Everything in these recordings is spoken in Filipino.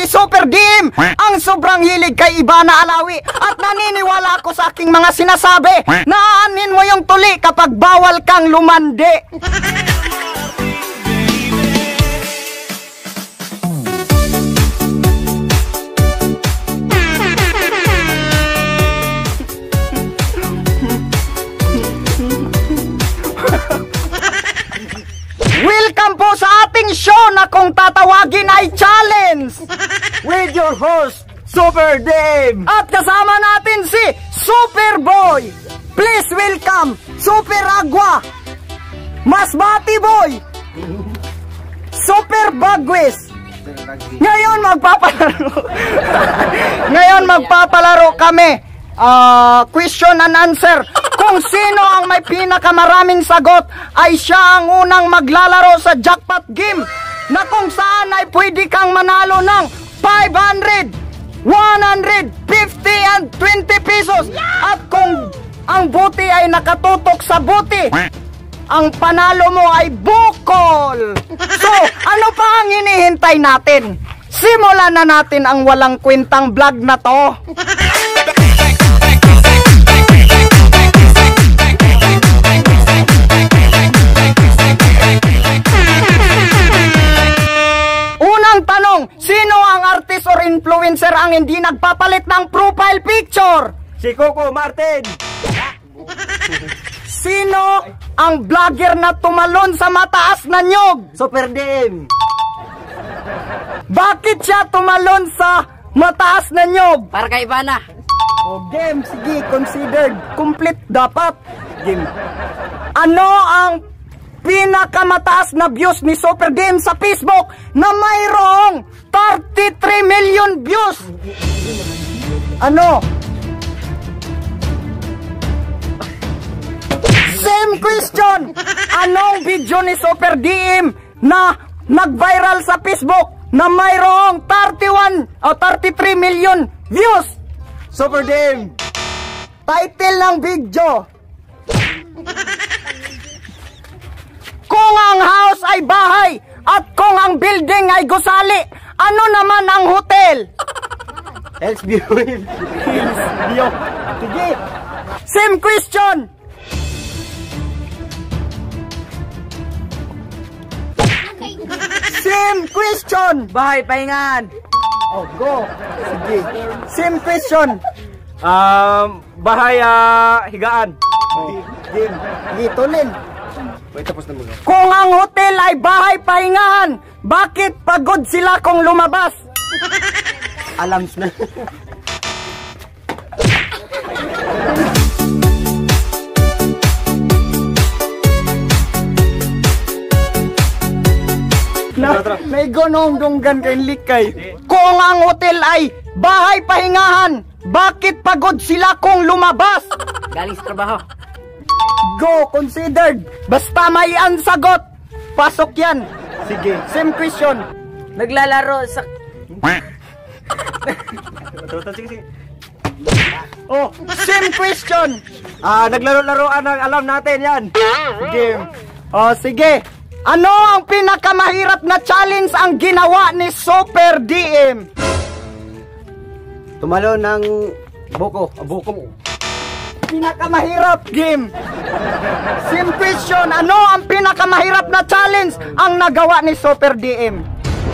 si Super DM ang sobrang hilig kay Ivana Alawi at naniniwala ako sa aking mga sinasabi. Naanin mo yung tuli kapag bawal kang lumande. Welcome po sa ating show na kung tatawagin ay challenge with your host, Super Dave. At kasama natin si Superboy. Please welcome Super Agua, Masbati Boy, Super Bagwis. Ngayon magpapalaro kami. Question and answer. Kung sino ang may pinakamaraming sagot ay siya ang unang maglalaro sa jackpot game na kung saan ay pwede kang manalo ng 500, 150 and 20 pesos. At kung ang buti ay nakatutok sa buti, ang panalo mo ay bukol. So, ano pa ang hinihintay natin? Simulan na natin ang walang kwentang vlog na to. Unang tanong, sino ang artist or influencer ang hindi nagpapalit ng profile picture? Si Coco Martin. Sino ang vlogger na tumalon sa mataas na nyog? Super DM. Bakit siya tumalon sa mataas na nyog? Para kay Ivana. O game, sige, considered complete dapat. Game. Ano ang pinakamataas na views ni Super DM sa Facebook na mayroong 33 million views? Ano? Same question. Anong video ni Super DM na nag-viral sa Facebook na mayroong 33 million views? Super DM. Title ng video. Kung ang house ay bahay at kung ang building ay gusali, ano naman ang hotel? Hills View. Sige. Same question. Same question. Bahay, pahingan. Oh, go. Sige. Same question. Bahay, higaan. Game. Gitulin. Wait, tapos na muna. Kung ang hotel ay bahay pahingahan, bakit pagod sila kung lumabas? Alams na. May gonong dunggan kay likay. Kung ang hotel ay bahay pahingahan, bakit pagod sila kung lumabas? Galing sa trabaho. Go, considered. Basta may sagot. Pasok yan. Sige. Same question. Naglalaro sa... Sige. Oh, same question. Naglaro-laroan ang alam natin yan. Game. Oh, sige. Ano ang pinakamahirap na challenge ang ginawa ni Super DM? Tumalo ng buko. Buko. Pinakamahirap game. Same question. Ano ang pinakamahirap na challenge ang nagawa ni Super DM?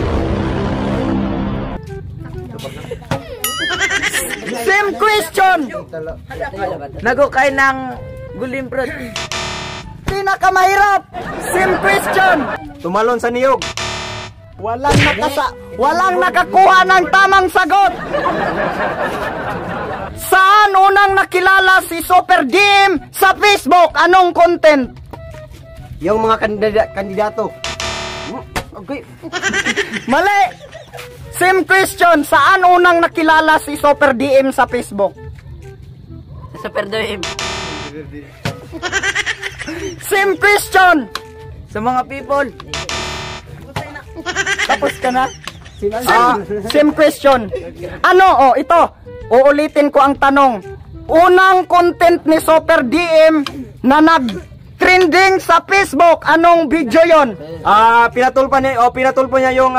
Same question. Nagukay ng gulimprot. Pinakamahirap. Same question. Tumalon sa niyog. Walang nakakuha ng tamang sagot. Saan unang nakilala si Super DM sa Facebook? Anong content? Yung mga kandidato. Okay. Mali. Same question. Saan unang nakilala si Super DM sa Facebook? Super DM. Same question. Sa mga people. Tapos ka na? Same question. Ano? Ito. Uulitin ko ang tanong. Unang content ni Super DM na nag-3 trending sa Facebook. Anong video yon? Pinatulpo niya yung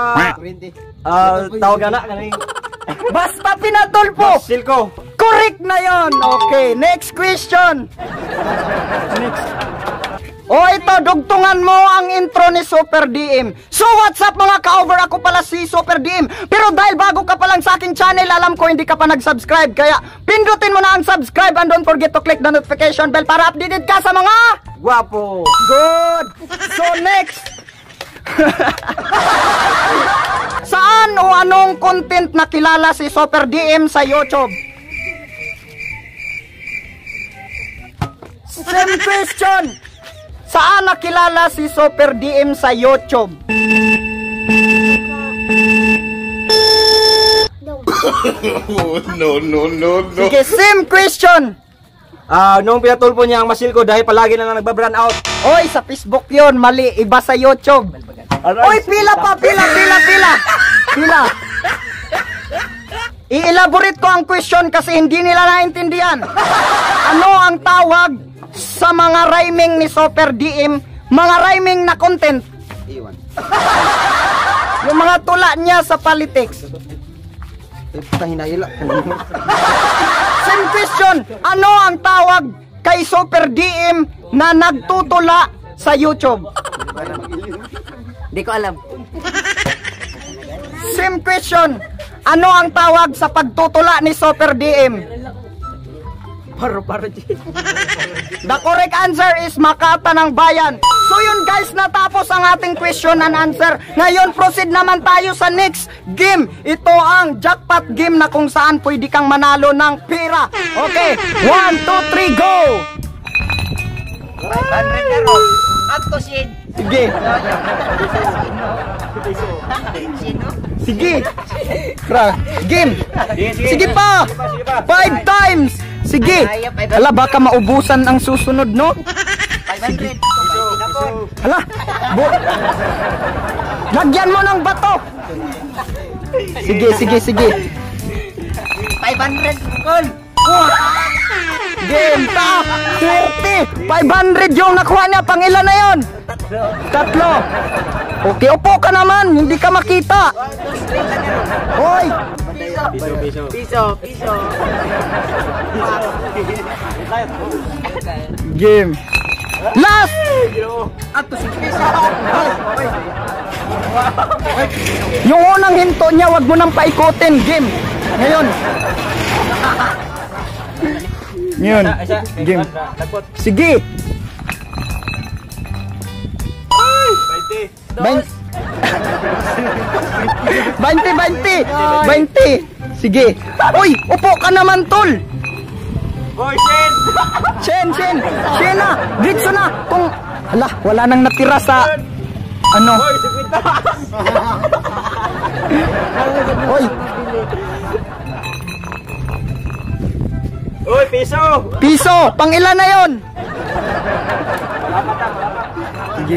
tawag na kaning Basta pinatulpo. Silko. Correct na yon. Okay, next question. Next. O ito, dugtungan mo ang intro ni Super DM. So what's up mga ka-over? Ako pala si Super DM. Pero dahil bago ka pa lang sa aking channel, alam ko hindi ka pa nag-subscribe. Kaya pindutin mo na ang subscribe and don't forget to click the notification bell para updated ka sa mga Guwapo. good. So next. Saan o anong content na kilala si Super DM sa YouTube? Same question. Saan nakilala si Super DM sa YouTube? No. Sige, same question. Nung pinatulpo niya ang masilko dahil palagi na lang nagba-brand out. Oy, sa Facebook yon, mali. Iba sa YouTube. Oy, pila pa, pila. I-elaborate ko ang question kasi hindi nila naintindihan. Ano ang tawag sa mga rhyming ni Super DM? Mga rhyming na content. Iwan. Yung mga tula niya sa politics. Hinahila. Same question. Ano ang tawag kay Super DM na nagtutula sa YouTube? Di ko alam. Same question. Ano ang tawag sa pagtutula ni Super DM? Paro-paro. The correct answer is Makata ng Bayan. So yun guys, natapos ang ating question and answer. Ngayon proceed naman tayo sa next game. Ito ang jackpot game na kung saan pwede kang manalo ng pera. Okay, 1, 2, 3, go! 500 na ro. At to sin. Sige. Sige. Game. Sige pa. 5 times. Sige. Hala, baka maubusan ang susunod, no? 500. Hala. Lagyan mo ng bato. Sige. 500 call. Game pa. 30. 500 yung nakuha niya. Pangilan na yon? Tatlo. Okay, upo ka naman. Hindi ka makita. Hoy. Piso. Game. Last. At to sin piso. Yung unang hinto niya, wag mo nang paikutin. Game. Ngayon. Game. Sige. 20. Sige. Uy, upo ka naman, tol. Boy, Shen na. Dito na. Kung, hala, wala nang natira sa, ano. Uy. Uy, piso. Pang ilan na yon? Sige.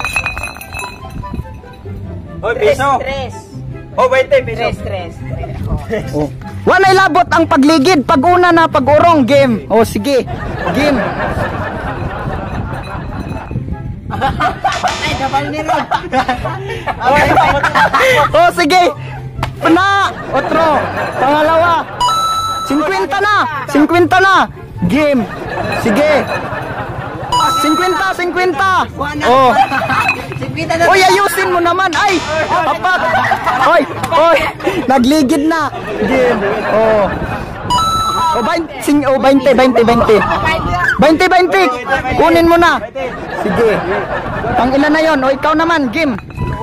Uy, piso. 3. Oh, 20 piso. 3. Oh. Wala ilabot ang pagligid. Pag una na, pag urong, game. Oh, sige. Game. Ay, dabal ni ro. Oh, sige. Pana. Otro. Pangalawa. 50 na. Game. Sige. 50. Oh. Oy, ayusin mo naman. Ay, apat. Oy. Nagligid na. Game. Oh. Oh, 20. 20. Kunin mo na. Sige. Pang ilan na yon? O, ikaw naman. Game.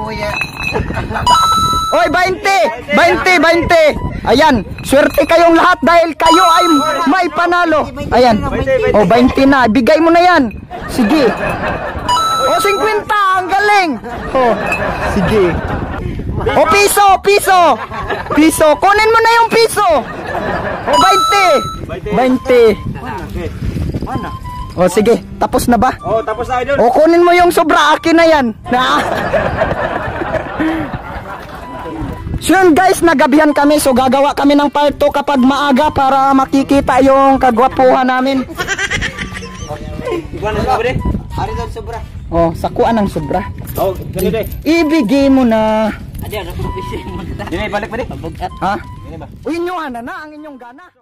Oy, 20. Ayan, swerte kayong lahat dahil kayo ay may panalo. Ayan. O, 20 na. Bigay mo na yan. Sige. O, 50. Ang galing. O, sige. O, piso. Kunin mo na yung piso. O, 20. O, sige. Tapos na ba? Oh, tapos na idol. O, kunin mo yung sobra. Akin na yan. So yun guys, nagabihan kami. So gagawa kami ng part 2 kapag maaga para makikita yung kagwapuhan namin. Igual na ba, Ari daw sobra. Oh, sakuan ang sobra. Oh, gani day. Ibigay mo na. Adi ano ko mo. Dili balik. Bugat. Ha? Dili ba? O inyong ana na ang inyong gana.